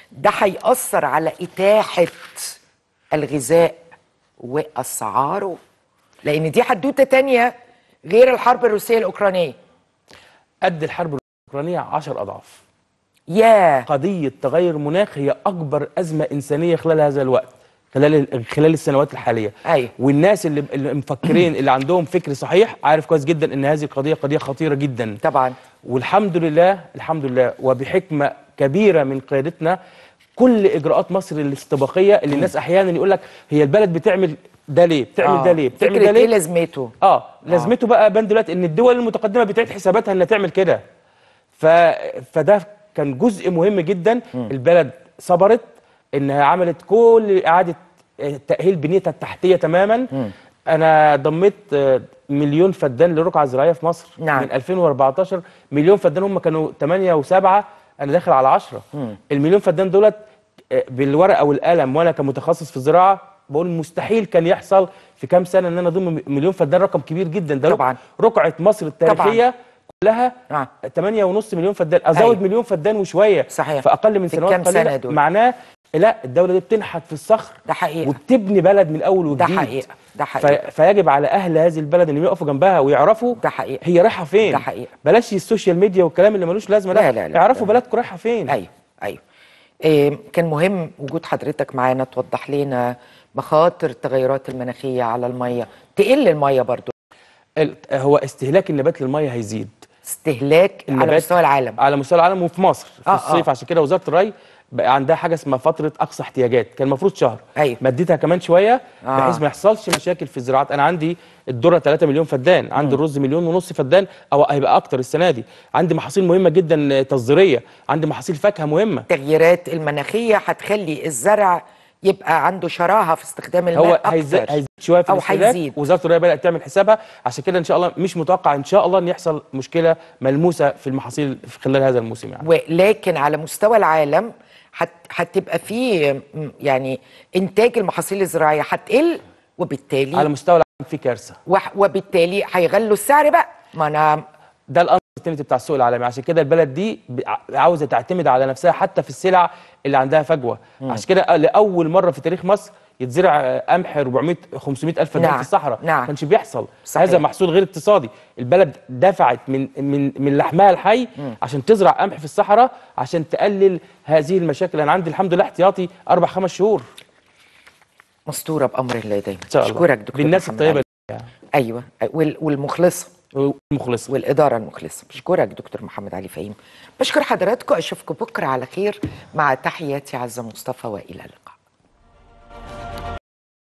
ده هيأثر على إتاحة الغذاء وأسعاره، لأن دي حدوتة تانية غير الحرب الروسية الأوكرانية. قد الحرب الأوكرانية 10 أضعاف. ياه. قضية تغير المناخ هي أكبر أزمة إنسانية خلال هذا الوقت، خلال السنوات الحالية. أيوة. والناس اللي مفكرين اللي عندهم فكر صحيح عارف كويس جدا إن هذه القضية قضية خطيرة جدا طبعا. والحمد لله الحمد لله وبحكمة كبيرة من قيادتنا كل إجراءات مصر الاستباقية اللي الناس أحيانا يقول لك هي البلد بتعمل ده ليه؟ بتعمل ده ليه؟ بتعمل ده ليه؟ ايه لازمته؟ لازمته بقى بان دلوقتي ان الدول المتقدمه بتعيد حساباتها انها تعمل كده. فده كان جزء مهم جدا. البلد صبرت انها عملت كل اعاده تاهيل بنيتها التحتيه تماما. انا ضميت مليون فدان للرقعه الزراعيه في مصر. نعم. من 2014 مليون فدان، هم كانوا 8 و7، انا داخل على 10. المليون فدان دولت بالورقه والقلم وانا كمتخصص في الزراعه بقول مستحيل كان يحصل في كام سنه ان انا اضم مليون فدان، رقم كبير جدا. ده طبعا رقعه مصر التاريخيه طبعا. كلها 8.5 مليون فدان. ازود أيوة. مليون فدان وشويه صحيح. في اقل من سنوات قليله، معناه لا الدوله دي بتنحت في الصخر. ده حقيقه. وبتبني بلد من اول وجديد. ده حقيقه. ده حقيقه. فيجب على اهل هذه البلد ان يقفوا جنبها ويعرفوا ده حقيقه هي رايحه فين. ده حقيقه. بلاش السوشيال ميديا والكلام اللي ملوش لازمه. لا لا لا اعرفوا بلدكم رايحه فين. ايوه ايوه. كان مهم وجود حضرتك معانا توضح لنا مخاطر التغيرات المناخيه على الميه. تقل الميه برضو. هو استهلاك النبات للميه هيزيد. استهلاك على مستوى العالم. على مستوى العالم وفي مصر في الصيف. عشان كده وزاره الري بقى عندها حاجه اسمها فتره اقصى احتياجات، كان المفروض شهر. أيوة. مديتها كمان شويه بحيث ما يحصلش مشاكل في الزراعات. انا عندي الذره 3 مليون فدان، عندي الرز 1.5 مليون فدان او هيبقى اكتر السنه دي. عندي محاصيل مهمه جدا تصديريه، عندي محاصيل فاكهه مهمه. التغييرات المناخيه هتخلي الزرع يبقى عنده شراهه في استخدام الماء هو اكتر. هيزيد شويه في الاستهلاك. وزاره الري بدات تعمل حسابها. عشان كده ان شاء الله مش متوقع ان شاء الله ان يحصل مشكله ملموسه في المحاصيل في خلال هذا الموسم يعني. ولكن على مستوى العالم هتبقى في يعني انتاج المحاصيل الزراعيه هتقل، وبالتالي على مستوى العالم في كارثه. وبالتالي هيغلوا السعر بقى. ما انا ده الانسرتينتي بتاع السوق العالمي. عشان كده البلد دي عاوزه تعتمد على نفسها حتى في السلع اللي عندها فجوه. عشان كده لاول مره في تاريخ مصر يتزرع قمح 400 500 الف فدان في الصحراء. ما كانش بيحصل. صحيح. هذا محصول غير اقتصادي. البلد دفعت من لحمها الحي عشان تزرع قمح في الصحراء عشان تقلل هذه المشاكل. انا عندي الحمد لله احتياطي 4-5 شهور. مستوره بامر الله دايما. اشكرك دكتور بالناس الطيبه. ايوه والمخلصه والإدارة المخلصة. بشكرك دكتور محمد علي فهيم. بشكر حضراتكم، أشوفكم بكرة على خير مع تحياتي عزة مصطفى، وإلى اللقاء.